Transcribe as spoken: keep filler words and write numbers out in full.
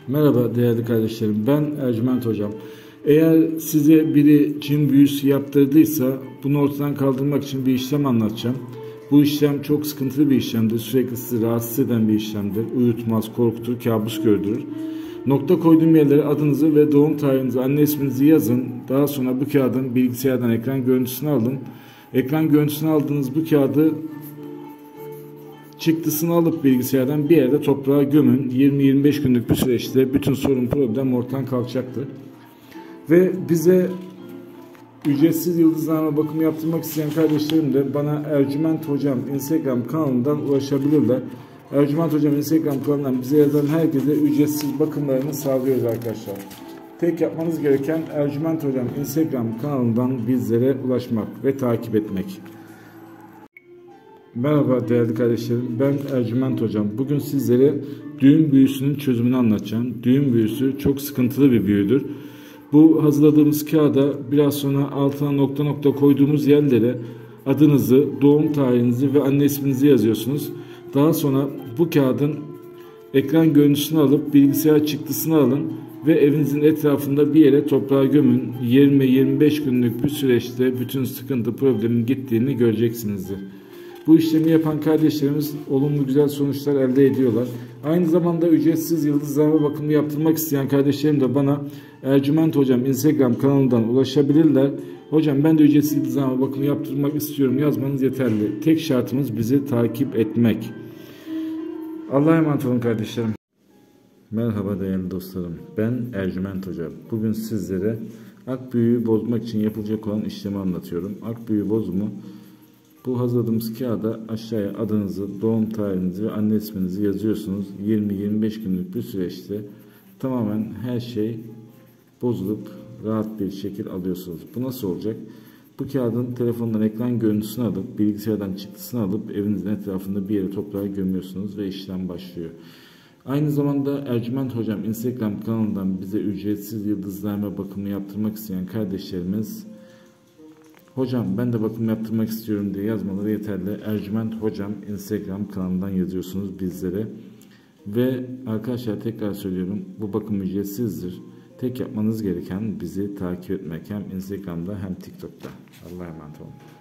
Merhaba değerli kardeşlerim, ben Ercüment Hocam. Eğer size biri cin büyüsü yaptırdıysa bunu ortadan kaldırmak için bir işlem anlatacağım. Bu işlem çok sıkıntılı bir işlemdir. Sürekli sizi rahatsız eden bir işlemdir. Uyutmaz, korkutur, kabus gördürür. Nokta koyduğum yerlere adınızı ve doğum tarihinizi, anne isminizi yazın. Daha sonra bu kağıdın bilgisayardan ekran görüntüsünü alın. Ekran görüntüsünü aldığınız bu kağıdı çıktısını alıp bilgisayardan bir yerde toprağa gömün. yirmi yirmi beş günlük bir süreçte bütün sorun problem ortadan kalkacaktır. Ve bize ücretsiz yıldızlama bakımı yaptırmak isteyen kardeşlerim de bana Ercüment Hocam Instagram kanalından ulaşabilirler. Ercüment Hocam Instagram kanalından bize yazan herkese ücretsiz bakımlarını sağlıyoruz arkadaşlar. Tek yapmanız gereken Ercüment Hocam Instagram kanalından bizlere ulaşmak ve takip etmek. Merhaba değerli kardeşlerim, ben Ercüment Hocam. Bugün sizlere düğüm büyüsünün çözümünü anlatacağım. Düğüm büyüsü çok sıkıntılı bir büyüdür. Bu hazırladığımız kağıda biraz sonra altına nokta nokta koyduğumuz yerlere adınızı, doğum tarihinizi ve anne isminizi yazıyorsunuz. Daha sonra bu kağıdın ekran görüntüsünü alıp bilgisayar çıktısını alın ve evinizin etrafında bir yere toprağa gömün. yirmi yirmi beş günlük bir süreçte bütün sıkıntı problemin gittiğini göreceksinizdir. Bu işlemi yapan kardeşlerimiz olumlu güzel sonuçlar elde ediyorlar. Aynı zamanda ücretsiz yıldızlama bakımı yaptırmak isteyen kardeşlerim de bana Ercüment Hocam Instagram kanalından ulaşabilirler. Hocam ben de ücretsiz yıldızlama bakımı yaptırmak istiyorum yazmanız yeterli. Tek şartımız bizi takip etmek. Allah'a emanet olun kardeşlerim. Merhaba değerli dostlarım. Ben Ercüment Hocam. Bugün sizlere ak büyüğü bozmak için yapılacak olan işlemi anlatıyorum. Ak büyü bozumu. Bu hazırladığımız kağıda aşağıya adınızı, doğum tarihinizi ve anne isminizi yazıyorsunuz. yirmi yirmi beş günlük bir süreçte tamamen her şey bozulup rahat bir şekil alıyorsunuz. Bu nasıl olacak? Bu kağıdın telefondan ekran görüntüsünü alıp, bilgisayardan çıktısını alıp evinizin etrafında bir yere toprağa gömüyorsunuz ve işlem başlıyor. Aynı zamanda Ercüment Hocam Instagram kanalından bize ücretsiz yıldızlama bakımı yaptırmak isteyen kardeşlerimiz Hocam ben de bakım yaptırmak istiyorum diye yazmaları yeterli. Ercüment Hocam Instagram kanalından yazıyorsunuz bizlere. Ve arkadaşlar tekrar söylüyorum, bu bakım ücretsizdir. Tek yapmanız gereken bizi takip etmek hem Instagram'da hem TikTok'ta. Allah'a emanet olun.